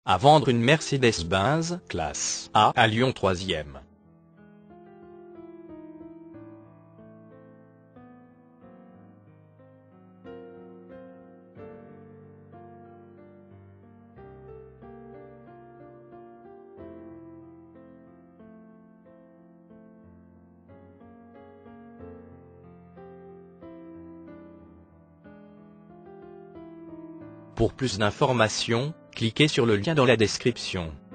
à vendre une Mercedes-Benz classe A à Lyon 3e. Pour plus d'informations, cliquez sur le lien dans la description.